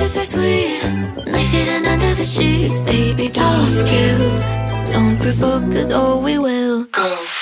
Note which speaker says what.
Speaker 1: kiss were sweet, knife hidden under the sheets. Baby, don't skill, don't provoke, cause oh we will go.